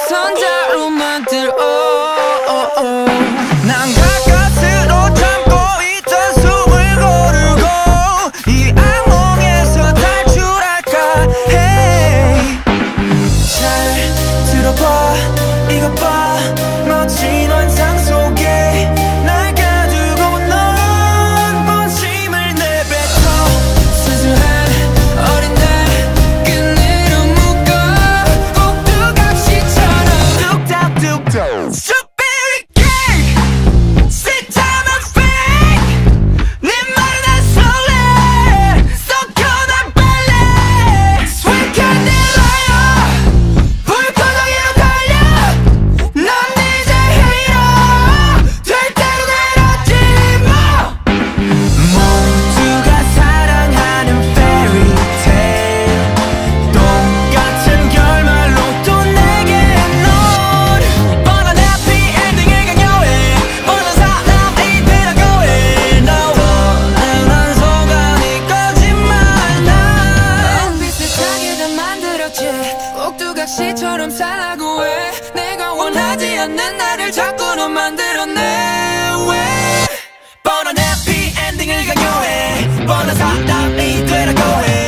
선자로 만들어 난 가까스로 참고 있던 숨을 고르고 이 악몽에서 탈출할까 해. 잘 들어봐 이것 봐 멋진 환상 속에 날 가두고 넌 본심을 내뱉어 순수한 어린 날 끈으로 묶어 꼭두각시처럼 뚝딱뚝딱 Strawberry cake Sit down and fake 네 말은 안 설레 썩혀 난 빨래 Sweet vanilla 불꽃덩이로 달려 넌 이제 hero 될 대로 내려지 마 모두가 사랑하는 fairy tale 똑같은 결말로 또 내게 넌 뻔한 happy ending을 강요해 뻔한 사람이 되라고 해 No 뻔한 소감이 거짓말 난 비슷하게 다 만들었지 꼭두각시처럼 살라고 해 내가 원하지 않는 나를 자꾸는 만들어내 왜 뻔한 해피 엔딩을 강요해 뻔한 사람이 되라고 해